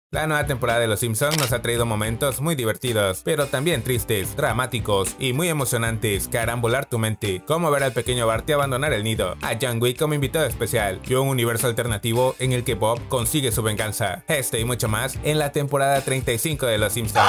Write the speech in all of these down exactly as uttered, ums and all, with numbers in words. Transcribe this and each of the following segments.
La nueva temporada de Los Simpsons nos ha traído momentos muy divertidos, pero también tristes, dramáticos y muy emocionantes que harán volar tu mente, como ver al pequeño Barty abandonar el nido, a John Wick como invitado especial y un universo alternativo en el que Bob consigue su venganza. Este y mucho más en la temporada treinta y cinco de Los Simpsons.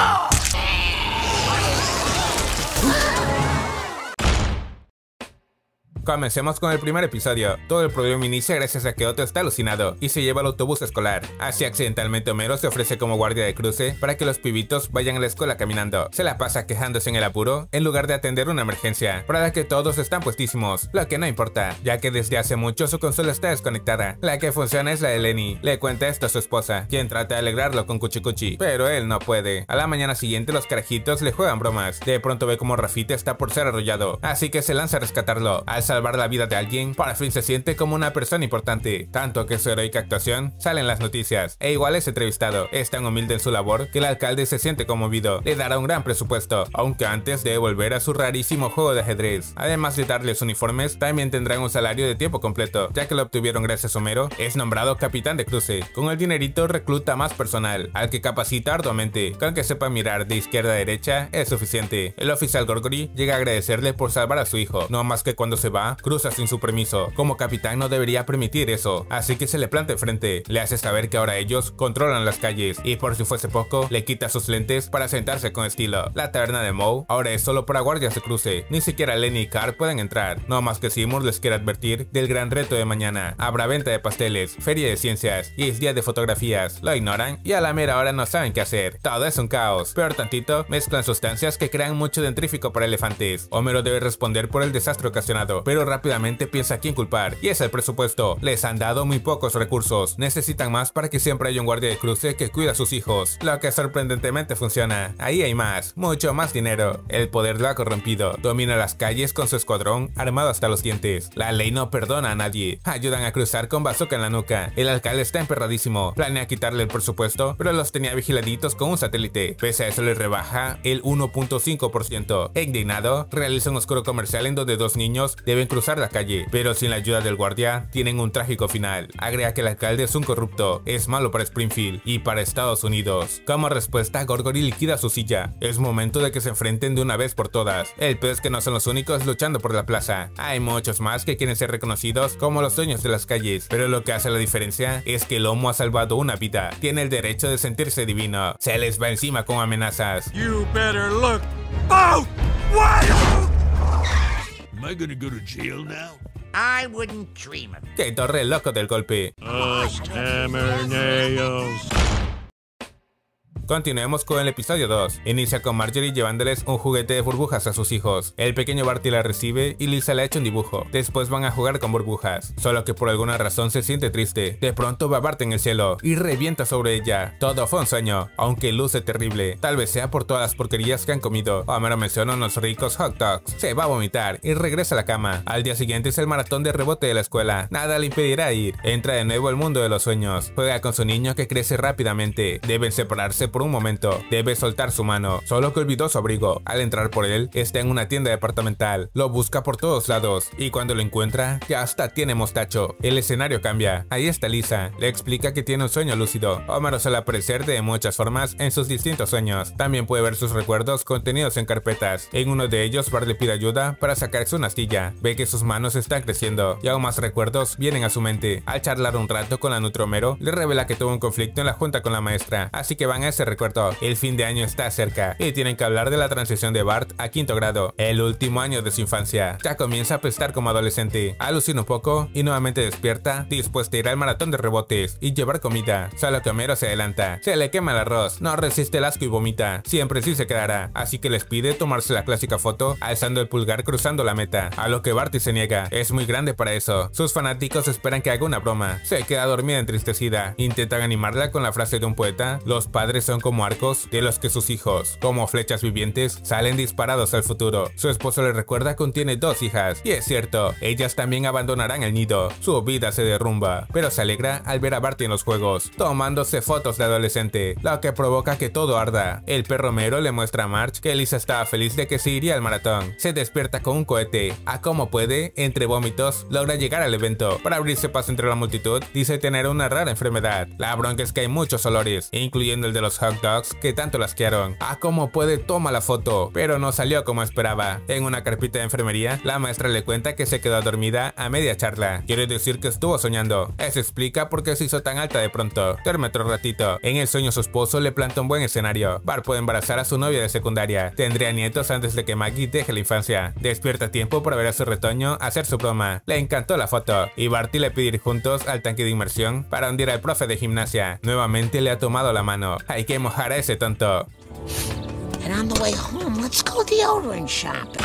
Comencemos con el primer episodio. Todo el problema inicia gracias a que Otto está alucinado y se lleva al autobús escolar. Así accidentalmente Homero se ofrece como guardia de cruce para que los pibitos vayan a la escuela caminando. Se la pasa quejándose en el apuro en lugar de atender una emergencia, para la que todos están puestísimos, lo que no importa, ya que desde hace mucho su consola está desconectada. La que funciona es la de Lenny. Le cuenta esto a su esposa, quien trata de alegrarlo con cuchi cuchi, pero él no puede. A la mañana siguiente los carajitos le juegan bromas. De pronto ve como Rafita está por ser arrollado, así que se lanza a rescatarlo. Al salvar la vida de alguien, por fin se siente como una persona importante, tanto que su heroica actuación sale en las noticias, e igual es entrevistado. Es tan humilde en su labor que el alcalde se siente conmovido. Le dará un gran presupuesto, aunque antes debe volver a su rarísimo juego de ajedrez. Además de darles uniformes, también tendrán un salario de tiempo completo, ya que lo obtuvieron gracias a Homero. Es nombrado capitán de cruce. Con el dinerito recluta más personal, al que capacita arduamente. Con que sepa mirar de izquierda a derecha es suficiente. El oficial Gorgory llega a agradecerle por salvar a su hijo, no más que cuando se va, cruza sin su permiso. Como capitán no debería permitir eso, así que se le planta enfrente. Le hace saber que ahora ellos controlan las calles, y por si fuese poco, le quita sus lentes para sentarse con estilo. La taberna de Moe ahora es solo para guardias de cruce. Ni siquiera Lenny y Carl pueden entrar, no más que Seymour les quiere advertir del gran reto de mañana. Habrá venta de pasteles, feria de ciencias y es día de fotografías. Lo ignoran y a la mera hora no saben qué hacer. Todo es un caos. Peor tantito, mezclan sustancias que crean mucho dentrífico para elefantes. Homero debe responder por el desastre ocasionado, pero rápidamente piensa a quién culpar, y es el presupuesto. Les han dado muy pocos recursos, necesitan más para que siempre haya un guardia de cruce que cuida a sus hijos, lo que sorprendentemente funciona. Ahí hay más, mucho más dinero. El poder lo ha corrompido, domina las calles con su escuadrón armado hasta los dientes. La ley no perdona a nadie, ayudan a cruzar con bazooka en la nuca. El alcalde está emperradísimo, planea quitarle el presupuesto, pero los tenía vigiladitos con un satélite. Pese a eso le rebaja el uno punto cinco por ciento. Indignado, realiza un oscuro comercial en donde dos niños deben cruzar la calle, pero sin la ayuda del guardia tienen un trágico final. Agrega que el alcalde es un corrupto, es malo para Springfield y para Estados Unidos. Como respuesta, Gorgory liquida su silla. Es momento de que se enfrenten de una vez por todas. El pez que no son los únicos luchando por la plaza. Hay muchos más que quieren ser reconocidos como los dueños de las calles, pero lo que hace la diferencia es que el Homo ha salvado una vida. Tiene el derecho de sentirse divino. Se les va encima con amenazas. You better look out! What? Am I gonna go to jail now? I wouldn't dream of it. Que torre el loco del golpe. Us hammer nails. Continuemos con el episodio dos. Inicia con Marjorie llevándoles un juguete de burbujas a sus hijos. El pequeño Barty la recibe y Lisa le echa un dibujo. Después van a jugar con burbujas, solo que por alguna razón se siente triste. De pronto va Bart en el cielo y revienta sobre ella. Todo fue un sueño, aunque luce terrible. Tal vez sea por todas las porquerías que han comido. Homero menciona unos ricos hot dogs. Se va a vomitar y regresa a la cama. Al día siguiente es el maratón de rebote de la escuela. Nada le impedirá ir. Entra de nuevo al mundo de los sueños. Juega con su niño que crece rápidamente. Deben separarse por un momento. Debe soltar su mano, solo que olvidó su abrigo. Al entrar por él, está en una tienda departamental. Lo busca por todos lados y cuando lo encuentra, ya hasta tiene mostacho. El escenario cambia. Ahí está Lisa. Le explica que tiene un sueño lúcido. Homero suele aparecer de muchas formas en sus distintos sueños. También puede ver sus recuerdos contenidos en carpetas. En uno de ellos, Bart le pide ayuda para sacarse una astilla. Ve que sus manos están creciendo y aún más recuerdos vienen a su mente. Al charlar un rato con la Nutri Homero, le revela que tuvo un conflicto en la junta con la maestra, así que van a ese recuerdo. El fin de año está cerca y tienen que hablar de la transición de Bart a quinto grado, el último año de su infancia. Ya comienza a apestar como adolescente. Alucina un poco y nuevamente despierta, dispuesta a ir al maratón de rebotes y llevar comida. Solo que Homero se adelanta. Se le quema el arroz, no resiste el asco y vomita. Siempre sí se quedará, así que les pide tomarse la clásica foto alzando el pulgar cruzando la meta, a lo que Barty se niega. Es muy grande para eso. Sus fanáticos esperan que haga una broma. Se queda dormida entristecida. Intentan animarla con la frase de un poeta: los padres son son como arcos de los que sus hijos, como flechas vivientes, salen disparados al futuro. Su esposo le recuerda que tiene dos hijas, y es cierto, ellas también abandonarán el nido. Su vida se derrumba, pero se alegra al ver a Barty en los juegos, tomándose fotos de adolescente, lo que provoca que todo arda. El perro Mero le muestra a Marge que Lisa estaba feliz de que se iría al maratón. Se despierta con un cohete. A como puede, entre vómitos, logra llegar al evento. Para abrirse paso entre la multitud, dice tener una rara enfermedad. La bronca es que hay muchos olores, incluyendo el de los hot dogs que tanto la asquearon. A como puede, toma la foto, pero no salió como esperaba. En una carpeta de enfermería, la maestra le cuenta que se quedó dormida a media charla. Quiere decir que estuvo soñando. Eso explica por qué se hizo tan alta de pronto. Duerme otro ratito. En el sueño su esposo le planta un buen escenario. Bart puede embarazar a su novia de secundaria. Tendría nietos antes de que Maggie deje la infancia. Despierta a tiempo para ver a su retoño hacer su broma. Le encantó la foto y Barty le pide ir juntos al tanque de inmersión para hundir al profe de gimnasia. Nuevamente le ha tomado la mano. Hay que mojar a ese tonto. And on the way home, let's go deodorant shopping.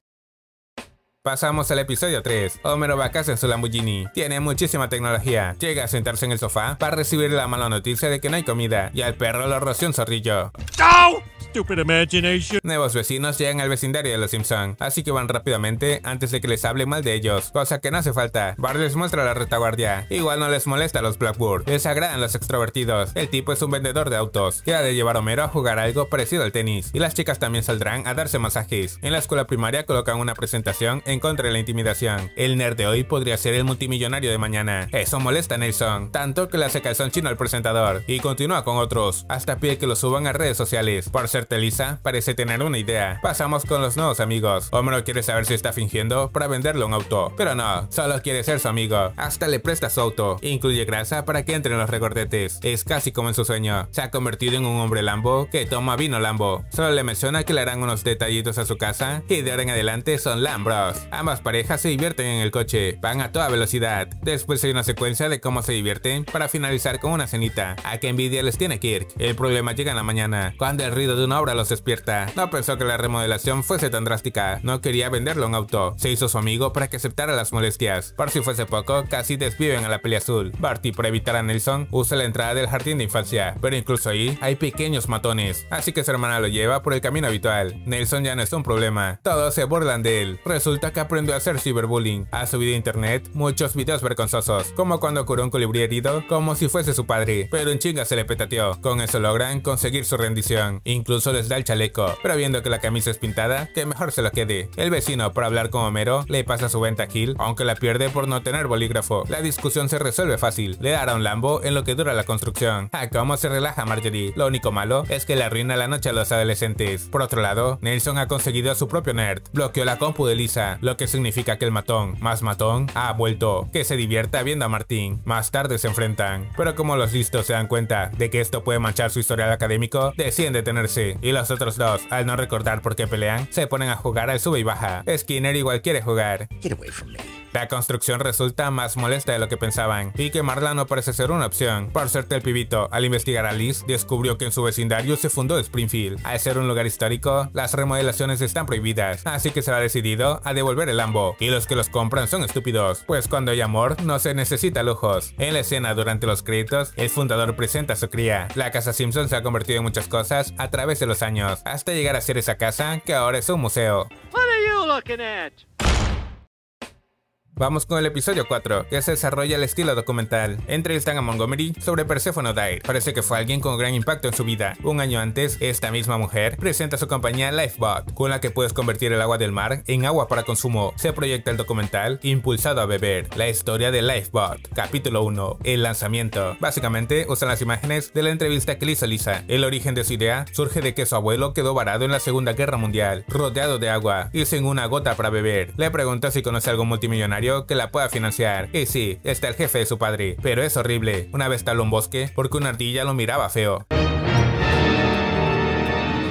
Pasamos al episodio tres. Homero va a casa en su Lamborghini. Tiene muchísima tecnología. Llega a sentarse en el sofá para recibir la mala noticia de que no hay comida y al perro lo roció un zorrillo. Oh! Stupid imagination. Nuevos vecinos llegan al vecindario de los Simpson, así que van rápidamente antes de que les hable mal de ellos, cosa que no hace falta. Bart les muestra la retaguardia. Igual no les molesta a los Blackbird. Les agradan los extrovertidos. El tipo es un vendedor de autos. Queda de llevar a Homero a jugar algo parecido al tenis. Y las chicas también saldrán a darse masajes. En la escuela primaria colocan una presentación en contra de la intimidación. El nerd de hoy podría ser el multimillonario de mañana. Eso molesta a Nelson, tanto que le hace calzón chino al presentador. Y continúa con otros, hasta pide que lo suban a redes sociales. Por ser Lisa parece tener una idea. Pasamos con los nuevos amigos. Homero quiere saber si está fingiendo para venderle un auto, pero no, solo quiere ser su amigo. Hasta le presta su auto. Incluye grasa para que entre en los regordetes. Es casi como en su sueño. Se ha convertido en un hombre Lambo que toma vino Lambo. Solo le menciona que le harán unos detallitos a su casa y de ahora en adelante son Lambros. Ambas parejas se divierten en el coche. Van a toda velocidad. Después hay una secuencia de cómo se divierten para finalizar con una cenita. A qué envidia les tiene Kirk. El problema llega en la mañana, cuando el ruido de una obra los despierta. No pensó que la remodelación fuese tan drástica. No quería venderle un auto. Se hizo su amigo para que aceptara las molestias. Por si fuese poco, casi desviven a la peli azul. Barty, para evitar a Nelson, usa la entrada del jardín de infancia, pero incluso ahí hay pequeños matones, así que su hermana lo lleva por el camino habitual. Nelson ya no es un problema. Todos se burlan de él. Resulta que aprendió a hacer ciberbullying. Ha subido a internet muchos videos vergonzosos, como cuando curó un colibrí herido como si fuese su padre, pero en chinga se le petateó. Con eso logran conseguir su rendición. Incluso les da el chaleco, pero viendo que la camisa es pintada, que mejor se lo quede. El vecino, por hablar con Homero, le pasa su venta a Gil, aunque la pierde por no tener bolígrafo. La discusión se resuelve fácil. Le dará un Lambo en lo que dura la construcción. A cómo se relaja Marjorie. Lo único malo es que le arruina la noche a los adolescentes. Por otro lado, Nelson ha conseguido a su propio nerd. Bloqueó la compu de Lisa, lo que significa que el matón, más matón, ha vuelto. Que se divierta viendo a Martín. Más tarde se enfrentan. Pero como los listos se dan cuenta de que esto puede manchar su historial académico, deciden detenerse. Y los otros dos, al no recordar por qué pelean, se ponen a jugar al sube y baja. Skinner igual quiere jugar. Get away from me. La construcción resulta más molesta de lo que pensaban, y que Marla no parece ser una opción. Por suerte el pibito, al investigar a Liz, descubrió que en su vecindario se fundó Springfield. Al ser un lugar histórico, las remodelaciones están prohibidas, así que se ha decidido a devolver el Lambo, y los que los compran son estúpidos, pues cuando hay amor no se necesita lujos. En la escena durante los créditos, el fundador presenta a su cría. La casa Simpson se ha convertido en muchas cosas a través de los años, hasta llegar a ser esa casa que ahora es un museo. What are you looking at? Vamos con el episodio cuatro, que se desarrolla al estilo documental. Entrevistan a Montgomery sobre Persephone O'Dwyer. Parece que fue alguien con gran impacto en su vida. Un año antes, esta misma mujer presenta su compañía Lifebot, con la que puedes convertir el agua del mar en agua para consumo. Se proyecta el documental Impulsado a beber, la historia de Lifebot. Capítulo uno, el lanzamiento. Básicamente, usan las imágenes de la entrevista que le hizo Lisa. El origen de su idea surge de que su abuelo quedó varado en la Segunda Guerra Mundial, rodeado de agua y sin una gota para beber. Le pregunta si conoce a algún multimillonario que la pueda financiar. Y sí, está el jefe de su padre, pero es horrible. Una vez taló un bosque porque una ardilla lo miraba feo.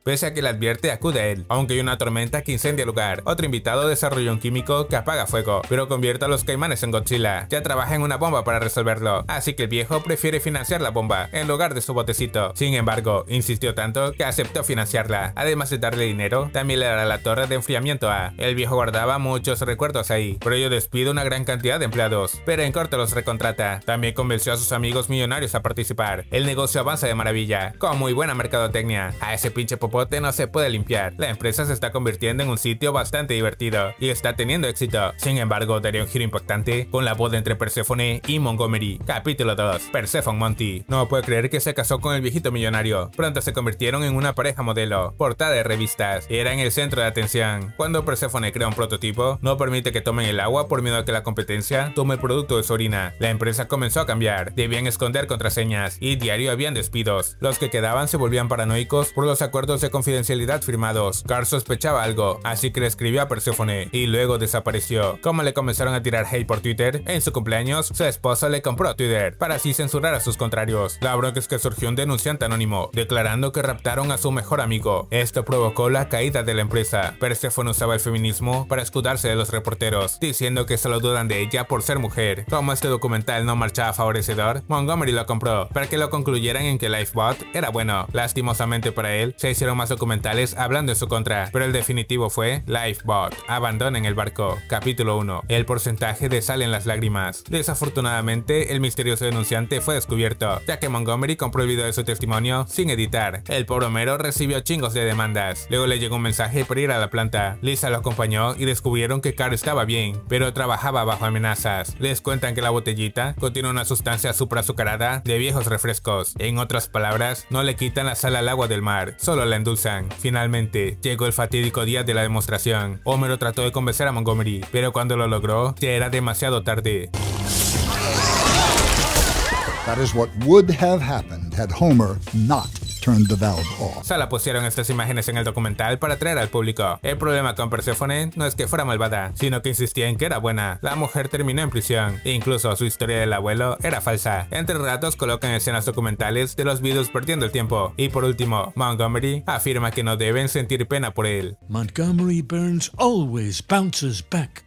Pese a que le advierte, acude a él, aunque hay una tormenta que incendia el lugar. Otro invitado desarrolla un químico que apaga fuego, pero convierte a los caimanes en Godzilla. Ya trabaja en una bomba para resolverlo, así que el viejo prefiere financiar la bomba en lugar de su botecito. Sin embargo, insistió tanto que aceptó financiarla. Además de darle dinero, también le dará la torre de enfriamiento A. El viejo guardaba muchos recuerdos ahí, por ello despide una gran cantidad de empleados, pero en corto los recontrata. También convenció a sus amigos millonarios a participar. El negocio avanza de maravilla, con muy buena mercadotecnia. A ese pinche popote no se puede limpiar. La empresa se está convirtiendo en un sitio bastante divertido y está teniendo éxito. Sin embargo, daría un giro impactante con la boda entre Perséfone y Montgomery. Capítulo dos. Perséfone Monty. No puede creer que se casó con el viejito millonario. Pronto se convirtieron en una pareja modelo. Portada de revistas. Era en el centro de atención. Cuando Perséfone crea un prototipo, no permite que tomen el agua por miedo a que la competencia tome el producto de su orina. La empresa comenzó a cambiar. Debían esconder contraseñas y diario habían despidos. Los que quedaban se volvían paranoicos por los acuerdos de confidencialidad firmados. Carl sospechaba algo, así que le escribió a Perséfone y luego desapareció. Como le comenzaron a tirar hate por Twitter, en su cumpleaños, su esposa le compró Twitter para así censurar a sus contrarios. La bronca es que surgió un denunciante anónimo, declarando que raptaron a su mejor amigo. Esto provocó la caída de la empresa. Perséfone usaba el feminismo para escudarse de los reporteros, diciendo que solo dudan de ella por ser mujer. Como este documental no marchaba favorecedor, Montgomery lo compró para que lo concluyeran en que Lifebot era bueno. Lastimosamente para él, se hicieron más documentales hablando en su contra, pero el definitivo fue Lifebot. Abandonen el barco. Capítulo uno. El porcentaje de sal en las lágrimas. Desafortunadamente, el misterioso denunciante fue descubierto, ya que Montgomery compró el video de su testimonio sin editar. El pobre Homero recibió chingos de demandas. Luego le llegó un mensaje para ir a la planta. Lisa lo acompañó y descubrieron que Carl estaba bien, pero trabajaba bajo amenazas. Les cuentan que la botellita contiene una sustancia suprazucarada de viejos refrescos. En otras palabras, no le quitan la sal al agua del mar, solo la endulzan. Finalmente, llegó el fatídico día de la demostración. Homero trató de convencer a Montgomery, pero cuando lo logró, ya era demasiado tarde. That is what would have happened had Homer not turned the valve off. Solo pusieron estas imágenes en el documental para atraer al público. El problema con Perséfone no es que fuera malvada, sino que insistía en que era buena. La mujer terminó en prisión. Incluso su historia del abuelo era falsa. Entre ratos colocan escenas documentales de los videos perdiendo el tiempo. Y por último, Montgomery afirma que no deben sentir pena por él. Montgomery Burns always bounces back.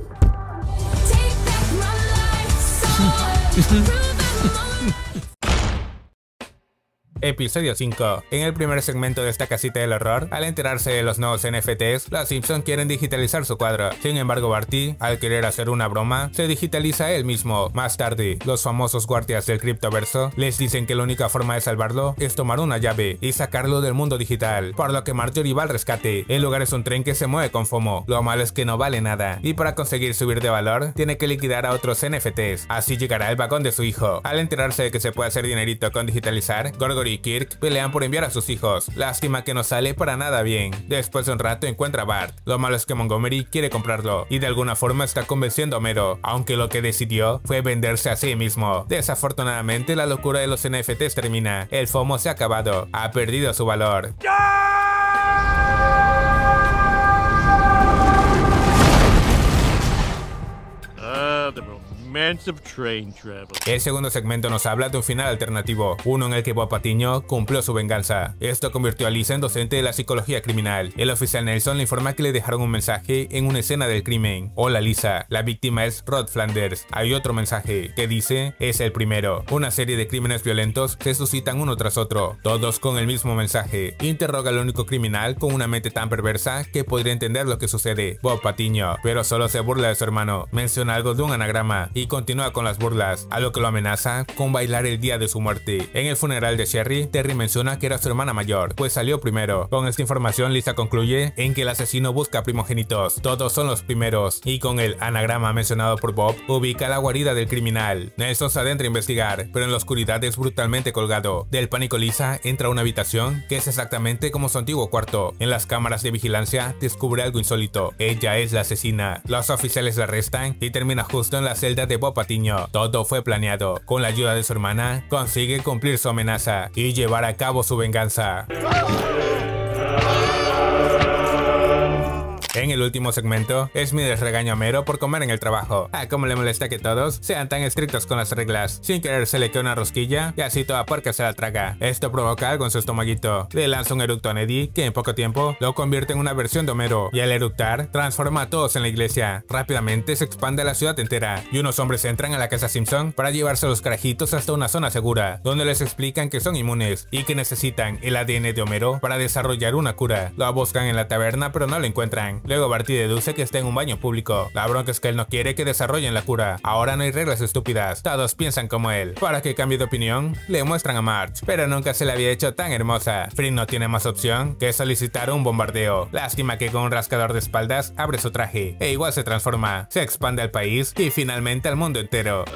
Episodio cinco. En el primer segmento de esta casita del horror, al enterarse de los nuevos N F Ts, los Simpson quieren digitalizar su cuadro. Sin embargo, Barty, al querer hacer una broma, se digitaliza él mismo. Más tarde, los famosos guardias del criptoverso les dicen que la única forma de salvarlo es tomar una llave y sacarlo del mundo digital, por lo que Marjorie va al rescate. El lugar es un tren que se mueve con FOMO. Lo malo es que no vale nada, y para conseguir subir de valor, tiene que liquidar a otros N F Ts. Así llegará el vagón de su hijo. Al enterarse de que se puede hacer dinerito con digitalizar, Gorgory y Kirk pelean por enviar a sus hijos. Lástima que no sale para nada bien. Después de un rato encuentra a Bart. Lo malo es que Montgomery quiere comprarlo y de alguna forma está convenciendo a Homero, aunque lo que decidió fue venderse a sí mismo. Desafortunadamente la locura de los N F Ts termina. El FOMO se ha acabado. Ha perdido su valor. Ah, the romance of train travel. El segundo segmento nos habla de un final alternativo, uno en el que Bob Patiño cumplió su venganza. Esto convirtió a Lisa en docente de la psicología criminal. El oficial Nelson le informa que le dejaron un mensaje en una escena del crimen. Hola Lisa, la víctima es Rod Flanders. Hay otro mensaje que dice, es el primero. Una serie de crímenes violentos se suscitan uno tras otro, todos con el mismo mensaje. Interroga al único criminal con una mente tan perversa que podría entender lo que sucede, Bob Patiño, pero solo se burla de su hermano. Menciona algo de un anagrama y continúa con las burlas, a lo que lo amenaza con bailar el día de su muerte. En el funeral de Sherry, Terry menciona que era su hermana mayor, pues salió primero. Con esta información, Lisa concluye en que el asesino busca primogénitos, todos son los primeros, y con el anagrama mencionado por Bob, ubica la guarida del criminal. Nelson se adentra a investigar, pero en la oscuridad es brutalmente colgado. Del pánico, Lisa entra a una habitación que es exactamente como su antiguo cuarto. En las cámaras de vigilancia descubre algo insólito, ella es la asesina. Los oficiales la arrestan y termina justo en la celda de Bob Patiño. Todo fue planeado. Con la ayuda de su hermana, consigue cumplir su amenaza y llevar a cabo su venganza. En el último segmento, Smith regaña a Homero por comer en el trabajo. A cómo le molesta que todos sean tan estrictos con las reglas. Sin querer se le queda una rosquilla y así toda puerca se la traga. Esto provoca algo en su estomaguito. Le lanza un eructo a Eddie que en poco tiempo lo convierte en una versión de Homero. Y al eructar, transforma a todos en la iglesia. Rápidamente se expande la ciudad entera y unos hombres entran a la casa Simpson para llevarse a los carajitos hasta una zona segura, donde les explican que son inmunes y que necesitan el A D N de Homero para desarrollar una cura. Lo buscan en la taberna pero no lo encuentran. Luego Barty deduce que está en un baño público. La bronca es que él no quiere que desarrollen la cura. Ahora no hay reglas estúpidas, todos piensan como él. Para que cambie de opinión, le muestran a Marge, pero nunca se le había hecho tan hermosa. Fring no tiene más opción que solicitar un bombardeo. Lástima que con un rascador de espaldas abre su traje e igual se transforma, se expande al país y finalmente al mundo entero.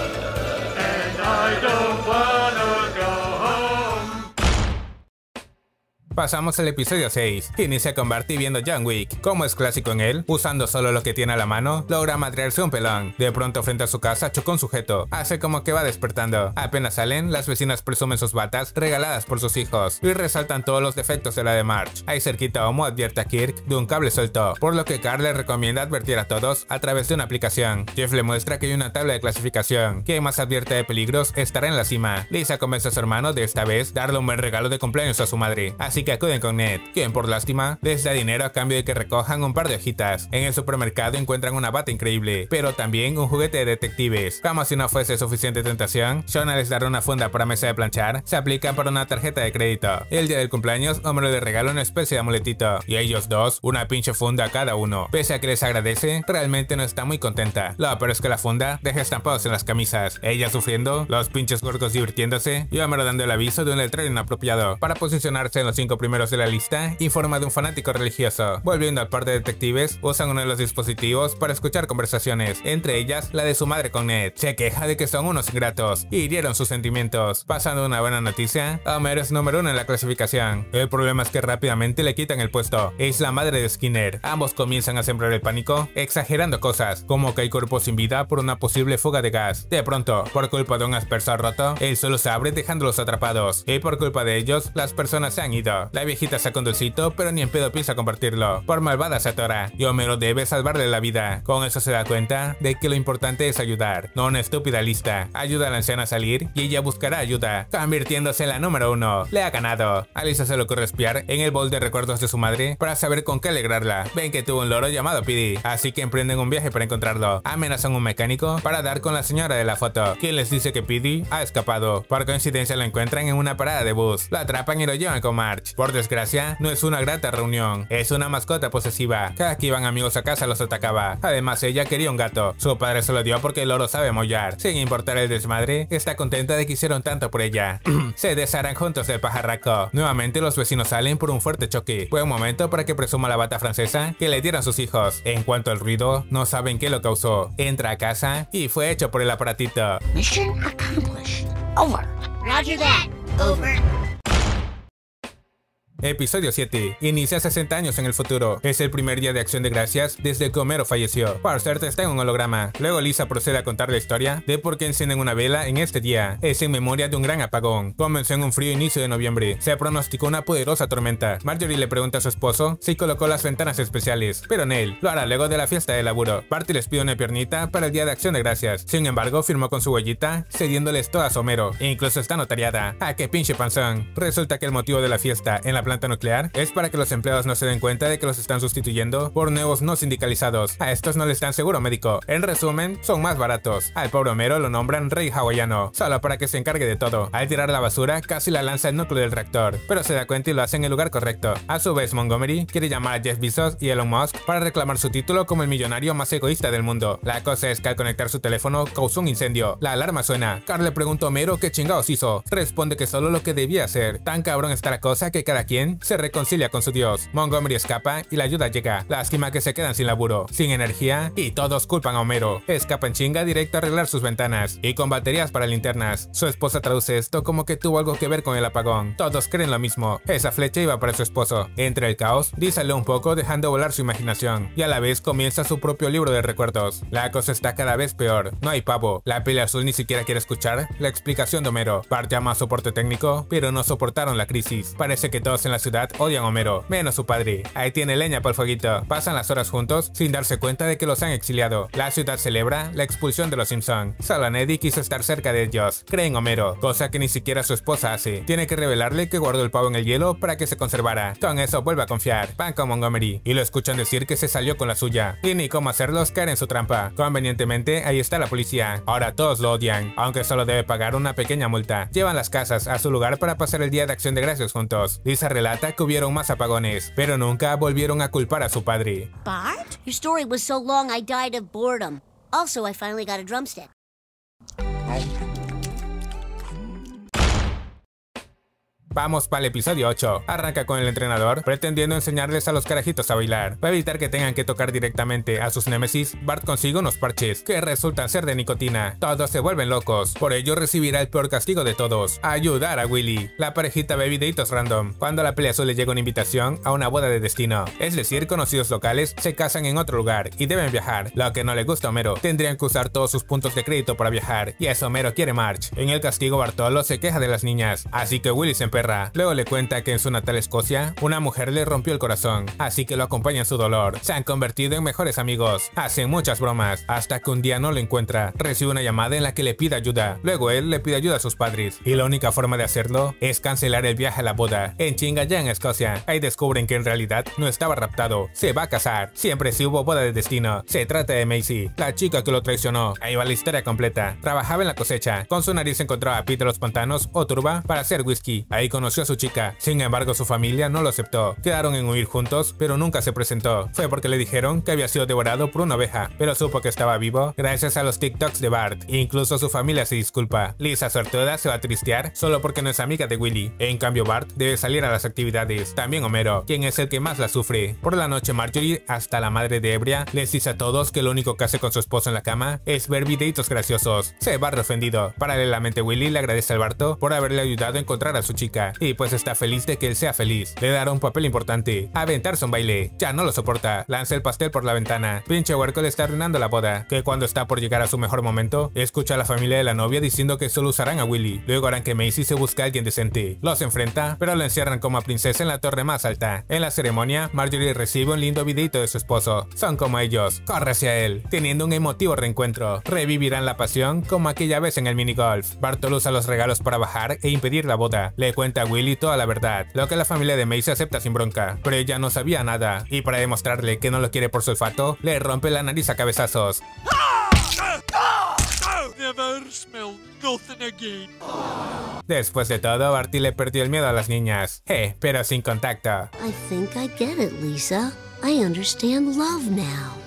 Pasamos al episodio seis, que inicia con Barty viendo John Wick. Como es clásico en él, usando solo lo que tiene a la mano, logra madrearse un pelón. De pronto frente a su casa choca un sujeto, hace como que va despertando. Apenas salen, las vecinas presumen sus batas regaladas por sus hijos y resaltan todos los defectos de la de Marge. Ahí cerquita Homo advierte a Kirk de un cable suelto, por lo que Carl le recomienda advertir a todos a través de una aplicación. Jeff le muestra que hay una tabla de clasificación. Quien más advierte de peligros estará en la cima. Lisa convence a su hermano de esta vez darle un buen regalo de cumpleaños a su madre, así que acuden con Ned, quien por lástima les da dinero a cambio de que recojan un par de hojitas. En el supermercado encuentran una bata increíble, pero también un juguete de detectives. Como si no fuese suficiente tentación, Shona les dará una funda para mesa de planchar, se aplican para una tarjeta de crédito. El día del cumpleaños, Homero le regala una especie de amuletito, y ellos dos, una pinche funda a cada uno. Pese a que les agradece, realmente no está muy contenta. Lo peor es que la funda deja estampados en las camisas, ella sufriendo, los pinches gordos divirtiéndose, y Homero dando el aviso de un letrero inapropiado. Para posicionarse en los cinco primeros de la lista, informa de un fanático religioso. Volviendo al par de detectives, usan uno de los dispositivos para escuchar conversaciones, entre ellas la de su madre con Ned. Se queja de que son unos ingratos y hirieron sus sentimientos. Pasando una buena noticia, Homero es número uno en la clasificación. El problema es que rápidamente le quitan el puesto. Es la madre de Skinner. Ambos comienzan a sembrar el pánico, exagerando cosas, como que hay cuerpos sin vida por una posible fuga de gas. De pronto, por culpa de un aspersor roto, el suelo se abre dejándolos atrapados, y por culpa de ellos, las personas se han ido. La viejita saca un dulcito, pero ni en pedo piensa compartirlo. Por malvada se atora, y Homero debe salvarle la vida. Con eso se da cuenta de que lo importante es ayudar, no una estúpida lista. Ayuda a la anciana a salir, y ella buscará ayuda, convirtiéndose en la número uno. Le ha ganado. A Lisa se le ocurre espiar en el bol de recuerdos de su madre para saber con qué alegrarla. Ven que tuvo un loro llamado Pidi, así que emprenden un viaje para encontrarlo. Amenazan a un mecánico para dar con la señora de la foto, quien les dice que Pidi ha escapado. Por coincidencia lo encuentran en una parada de bus, lo atrapan y lo llevan con Marge. Por desgracia, no es una grata reunión, es una mascota posesiva. Cada que iban amigos a casa los atacaba. Además, ella quería un gato. Su padre se lo dio porque el loro sabe mollar. Sin importar el desmadre, está contenta de que hicieron tanto por ella. Se desharán juntos del pajarraco. Nuevamente los vecinos salen por un fuerte choque. Fue un momento para que presuma la bata francesa que le dieron sus hijos. En cuanto al ruido, no saben qué lo causó. Entra a casa y fue hecho por el aparatito. Mission accomplished. Over. Roger that. Over. Episodio siete. Inicia sesenta años en el futuro. Es el primer día de Acción de Gracias desde que Homero falleció. Parcert está en un holograma. Luego Lisa procede a contar la historia de por qué encienden una vela en este día. Es en memoria de un gran apagón. Comenzó en un frío inicio de noviembre. Se pronosticó una poderosa tormenta. Marjorie le pregunta a su esposo si colocó las ventanas especiales, pero Neil lo hará luego de la fiesta de laburo. Barty les pide una piernita para el día de Acción de Gracias. Sin embargo, firmó con su huellita, cediéndoles todas a Homero. E incluso está notariada. ¡Ah, qué pinche panzón! Resulta que el motivo de la fiesta en la planta nuclear es para que los empleados no se den cuenta de que los están sustituyendo por nuevos no sindicalizados. A estos no les dan seguro médico. En resumen, son más baratos. Al pobre Homero lo nombran rey hawaiano, solo para que se encargue de todo. Al tirar la basura, casi la lanza el núcleo del reactor, pero se da cuenta y lo hace en el lugar correcto. A su vez, Montgomery quiere llamar a Jeff Bezos y Elon Musk para reclamar su título como el millonario más egoísta del mundo. La cosa es que al conectar su teléfono causó un incendio. La alarma suena. Carl le pregunta a Homero qué chingados hizo. Responde que solo lo que debía hacer. Tan cabrón está la cosa que cada quien se reconcilia con su dios. Montgomery escapa y la ayuda llega. Lástima que se quedan sin laburo, sin energía y todos culpan a Homero. Escapa en chinga directo a arreglar sus ventanas y con baterías para linternas. Su esposa traduce esto como que tuvo algo que ver con el apagón. Todos creen lo mismo. Esa flecha iba para su esposo. Entre el caos, díselo un poco dejando volar su imaginación y a la vez comienza su propio libro de recuerdos. La cosa está cada vez peor. No hay pavo. La peli azul ni siquiera quiere escuchar la explicación de Homero. Bart llama a soporte técnico, pero no soportaron la crisis. Parece que todos Todos en la ciudad odian a Homero, menos su padre. Ahí tiene leña para el fueguito. Pasan las horas juntos sin darse cuenta de que los han exiliado. La ciudad celebra la expulsión de los Simpson. Solo Eddie quiso estar cerca de ellos. Cree en Homero, cosa que ni siquiera su esposa hace. Tiene que revelarle que guardó el pavo en el hielo para que se conservara. Con eso vuelve a confiar. Van con Montgomery y lo escuchan decir que se salió con la suya. Y ni cómo hacerlos caer en su trampa. Convenientemente, ahí está la policía. Ahora todos lo odian, aunque solo debe pagar una pequeña multa. Llevan las casas a su lugar para pasar el día de Acción de Gracias juntos. Lisa relata que hubieron más apagones, pero nunca volvieron a culpar a su padre. Bart? Your story was so long I died of boredom. Also, I finally got a drumstick. Vamos para el episodio ocho. Arranca con el entrenador pretendiendo enseñarles a los carajitos a bailar. Para evitar que tengan que tocar directamente a sus némesis, Bart consigue unos parches que resultan ser de nicotina. Todos se vuelven locos. Por ello recibirá el peor castigo de todos: ayudar a Willy. La parejita ve videitos random cuando a la pelea azul le llega una invitación a una boda de destino. Es decir, conocidos locales se casan en otro lugar y deben viajar. Lo que no le gusta a Homero: tendrían que usar todos sus puntos de crédito para viajar, y eso Homero quiere Marge. En el castigo, Bartolo se queja de las niñas, así que Willy se emperra. Luego le cuenta que en su natal Escocia, una mujer le rompió el corazón, así que lo acompaña en su dolor. Se han convertido en mejores amigos, hacen muchas bromas, hasta que un día no lo encuentra. Recibe una llamada en la que le pide ayuda. Luego él le pide ayuda a sus padres, y la única forma de hacerlo es cancelar el viaje a la boda. En chinga ya en Escocia, ahí descubren que en realidad no estaba raptado, se va a casar. Siempre sí hubo boda de destino. Se trata de Macy, la chica que lo traicionó. Ahí va la historia completa. Trabajaba en la cosecha. Con su nariz encontró a Pete de los pantanos o turba para hacer whisky. Ahí conoció a su chica. Sin embargo, su familia no lo aceptó. Quedaron en huir juntos, pero nunca se presentó. Fue porque le dijeron que había sido devorado por una oveja, pero supo que estaba vivo gracias a los TikToks de Bart. Incluso su familia se disculpa. Lisa, sortuda, se va a tristear solo porque no es amiga de Willy. En cambio, Bart debe salir a las actividades. También Homero, quien es el que más la sufre. Por la noche, Marjorie, hasta la madre de ebria, les dice a todos que lo único que hace con su esposo en la cama es ver videitos graciosos. Se va ofendido. Paralelamente, Willy le agradece al Barto por haberle ayudado a encontrar a su chica, y pues está feliz de que él sea feliz. Le dará un papel importante: aventarse un baile. Ya no lo soporta. Lanza el pastel por la ventana. Pinche huerco le está arruinando la boda, que cuando está por llegar a su mejor momento, escucha a la familia de la novia diciendo que solo usarán a Willy. Luego harán que Macy se busque a alguien decente. Los enfrenta, pero lo encierran como a princesa en la torre más alta. En la ceremonia, Marjorie recibe un lindo videito de su esposo. Son como ellos. Corre hacia él, teniendo un emotivo reencuentro. Revivirán la pasión como aquella vez en el minigolf. Bartolo usa los regalos para bajar e impedir la boda. Le cuenta a Willy toda la verdad, lo que la familia de Macy acepta sin bronca, pero ella no sabía nada, y para demostrarle que no lo quiere por su olfato, le rompe la nariz a cabezazos. Never smell nothing again. Después de todo, Barty le perdió el miedo a las niñas, eh, pero sin contacto. I think I get it, Lisa. I understand love now.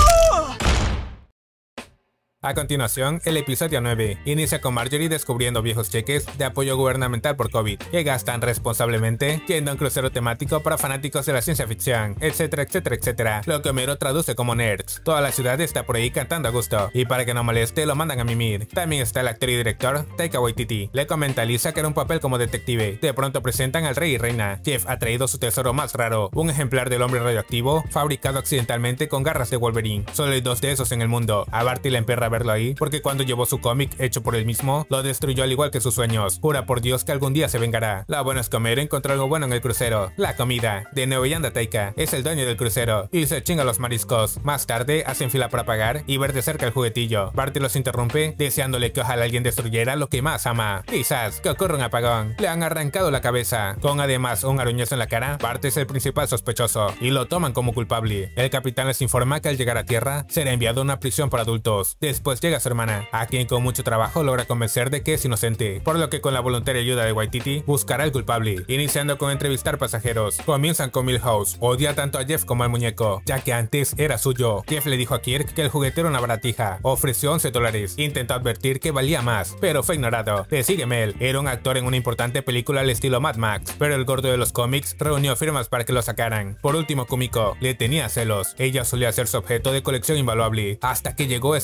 A continuación, el episodio nueve inicia con Marjorie descubriendo viejos cheques de apoyo gubernamental por COVID, que gastan responsablemente yendo a un crucero temático para fanáticos de la ciencia ficción, etcétera, etcétera, etcétera, lo que Homero traduce como nerds. Toda la ciudad está por ahí cantando a gusto, y para que no moleste lo mandan a mimir. También está el actor y director Taika Waititi. Le comenta a Lisa que era un papel como detective. De pronto presentan al rey y reina. Jeff ha traído su tesoro más raro, un ejemplar del hombre radioactivo fabricado accidentalmente con garras de Wolverine. Solo hay dos de esos en el mundo. A Barty le emperra verlo ahí, porque cuando llevó su cómic hecho por él mismo, lo destruyó al igual que sus sueños. Jura por Dios que algún día se vengará. Lo bueno es que Homero encontró algo bueno en el crucero: la comida. De nuevo y anda Taika, es el dueño del crucero, y se chinga los mariscos. Más tarde, hacen fila para pagar y ver de cerca el juguetillo. Barty los interrumpe, deseándole que ojalá alguien destruyera lo que más ama. Quizás que ocurra un apagón. Le han arrancado la cabeza, con además un aruñazo en la cara. Bart es el principal sospechoso, y lo toman como culpable. El capitán les informa que al llegar a tierra, será enviado a una prisión para adultos. Después llega su hermana, a quien con mucho trabajo logra convencer de que es inocente, por lo que con la voluntaria ayuda de Waititi buscará al culpable, iniciando con entrevistar pasajeros. Comienzan con Milhouse. Odia tanto a Jeff como al muñeco, ya que antes era suyo. Jeff le dijo a Kirk que el juguete era una baratija, ofreció once dólares, intentó advertir que valía más, pero fue ignorado. Le sigue Mel, era un actor en una importante película al estilo Mad Max, pero el gordo de los cómics reunió firmas para que lo sacaran. Por último, Kumiko le tenía celos, ella solía ser su objeto de colección invaluable, hasta que llegó ese juguete.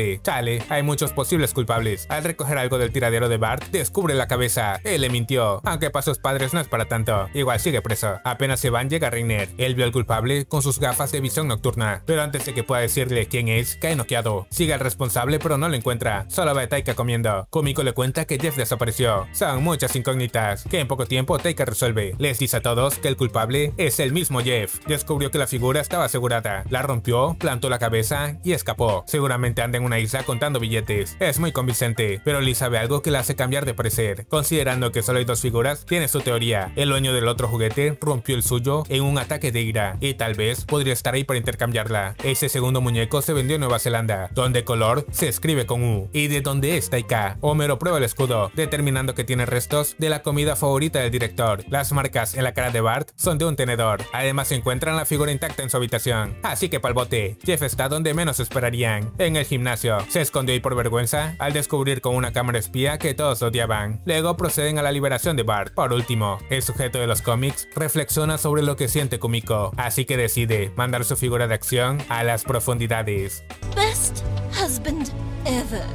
mente. Chale, hay muchos posibles culpables. Al recoger algo del tiradero de Bart, descubre la cabeza. Él le mintió, aunque para sus padres no es para tanto. Igual sigue preso. Apenas se van, llega Reiner. Él vio al culpable con sus gafas de visión nocturna, pero antes de que pueda decirle quién es, cae noqueado. Sigue al responsable pero no lo encuentra. Solo ve a Taika comiendo. Kumiko le cuenta que Jeff desapareció. Son muchas incógnitas que en poco tiempo Taika resuelve. Les dice a todos que el culpable es el mismo Jeff. Descubrió que la figura estaba asegurada. La rompió, plantó la cabeza y escapó. Seguramente anda en una isla contando billetes. Es muy convincente, pero Lisa ve algo que la hace cambiar de parecer. Considerando que solo hay dos figuras, tiene su teoría. El dueño del otro juguete rompió el suyo en un ataque de ira y tal vez podría estar ahí para intercambiarla. Ese segundo muñeco se vendió en Nueva Zelanda, donde color se escribe con U, y de donde es Taika. Homero prueba el escudo, determinando que tiene restos de la comida favorita del director. Las marcas en la cara de Bart son de un tenedor. Además se encuentran la figura intacta en su habitación. Así que pa'l bote, Jeff está donde menos esperarían, en el gimnasio. Se escondió ahí por vergüenza al descubrir con una cámara espía que todos odiaban. Luego proceden a la liberación de Bart. Por último, el sujeto de los cómics reflexiona sobre lo que siente Kumiko, así que decide mandar su figura de acción a las profundidades. Best husband ever.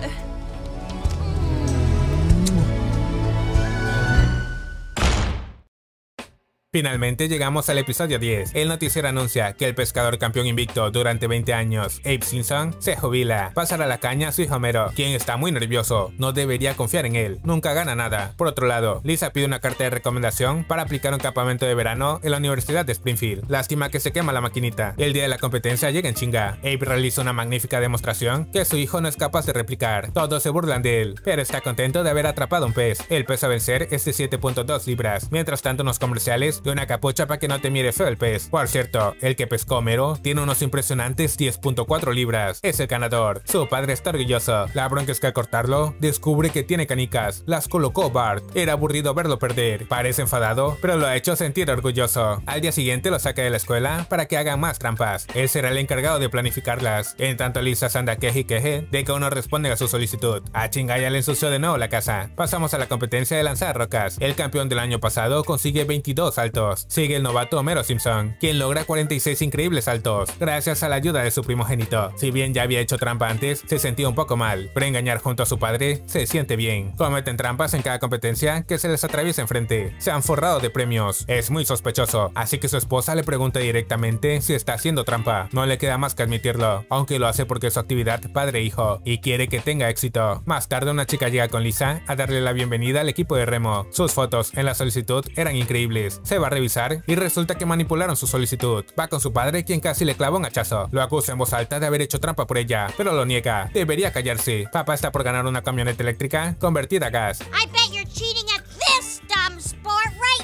Finalmente llegamos al episodio diez. El noticiero anuncia que el pescador campeón invicto durante veinte años, Abe Simpson, se jubila. Pasará la caña a su hijo Homero, quien está muy nervioso. No debería confiar en él. Nunca gana nada. Por otro lado, Lisa pide una carta de recomendación para aplicar un campamento de verano en la Universidad de Springfield. Lástima que se quema la maquinita. El día de la competencia llega en chinga. Abe realiza una magnífica demostración que su hijo no es capaz de replicar. Todos se burlan de él, pero está contento de haber atrapado un pez. El peso a vencer es de siete punto dos libras. Mientras tanto, unos comerciales de una capucha para que no te mire feo el pez. Por cierto, el que pescó Homero tiene unos impresionantes diez punto cuatro libras. Es el ganador. Su padre está orgulloso. La bronca es que al cortarlo, descubre que tiene canicas. Las colocó Bart. Era aburrido verlo perder. Parece enfadado, pero lo ha hecho sentir orgulloso. Al día siguiente lo saca de la escuela para que hagan más trampas. Él será el encargado de planificarlas. En tanto Lisa se anda queje y queje de que uno responde a su solicitud. A chingaya le ensució de nuevo la casa. Pasamos a la competencia de lanzar rocas. El campeón del año pasado consigue veintidós saltos. Sigue el novato Homero Simpson, quien logra cuarenta y seis increíbles saltos, gracias a la ayuda de su primogénito. Si bien ya había hecho trampa antes, se sentía un poco mal, pero engañar junto a su padre se siente bien. Cometen trampas en cada competencia que se les atraviesa enfrente. Se han forrado de premios. Es muy sospechoso, así que su esposa le pregunta directamente si está haciendo trampa. No le queda más que admitirlo, aunque lo hace porque es su actividad padre-hijo y quiere que tenga éxito. Más tarde una chica llega con Lisa a darle la bienvenida al equipo de remo. Sus fotos en la solicitud eran increíbles. Se va a revisar y resulta que manipularon su solicitud. Va con su padre, quien casi le clava un hachazo. Lo acusa en voz alta de haber hecho trampa por ella, pero lo niega. Debería callarse. Papá está por ganar una camioneta eléctrica convertida a gas. I bet you're cheating at this dumb sport right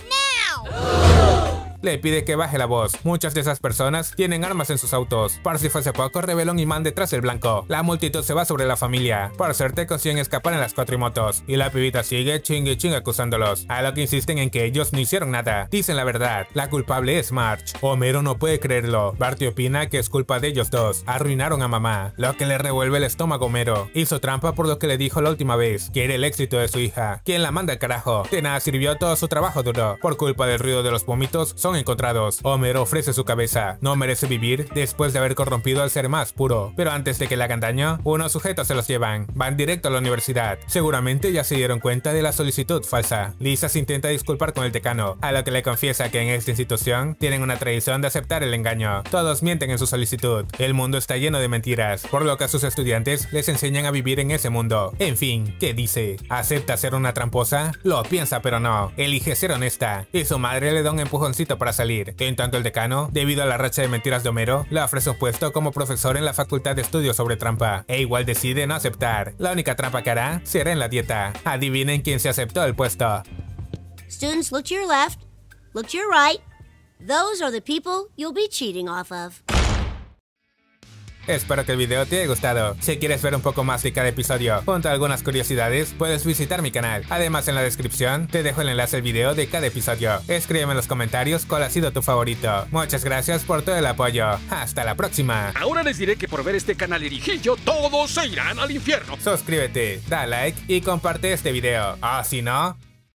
now! Le pide que baje la voz. Muchas de esas personas tienen armas en sus autos. Por si fuese poco, revela un imán detrás del blanco. La multitud se va sobre la familia. Por suerte consiguen escapar en las cuatrimotos. Y la pibita sigue chingue chingue acusándolos. A lo que insisten en que ellos no hicieron nada. Dicen la verdad. La culpable es Marge. Homero no puede creerlo. Bart opina que es culpa de ellos dos. Arruinaron a mamá. Lo que le revuelve el estómago a Homero. Hizo trampa por lo que le dijo la última vez. Quiere el éxito de su hija. ¿Quién la manda al carajo? De nada sirvió todo su trabajo duro. Por culpa del ruido de los vómitos, son encontrados. Homero ofrece su cabeza. No merece vivir después de haber corrompido al ser más puro. Pero antes de que le hagan daño, unos sujetos se los llevan. Van directo a la universidad. Seguramente ya se dieron cuenta de la solicitud falsa. Lisa se intenta disculpar con el decano, a lo que le confiesa que en esta institución tienen una tradición de aceptar el engaño. Todos mienten en su solicitud. El mundo está lleno de mentiras, por lo que a sus estudiantes les enseñan a vivir en ese mundo. En fin, ¿qué dice? ¿Acepta ser una tramposa? Lo piensa pero no. Elige ser honesta. Y su madre le da un empujoncito para salir. En tanto el decano, debido a la racha de mentiras de Homero, le ofrece un puesto como profesor en la facultad de estudios sobre trampa, e igual decide no aceptar. La única trampa que hará será en la dieta. Adivinen quién se aceptó el puesto. Students, look to your left, look to your right. Those are the people you'll be cheating off of. Espero que el video te haya gustado. Si quieres ver un poco más de cada episodio junto a algunas curiosidades, puedes visitar mi canal. Además, en la descripción te dejo el enlace al video de cada episodio. Escríbeme en los comentarios cuál ha sido tu favorito. Muchas gracias por todo el apoyo. Hasta la próxima. Ahora les diré que por ver este canal Erijillo, todos se irán al infierno. Suscríbete, da like y comparte este video. O si no,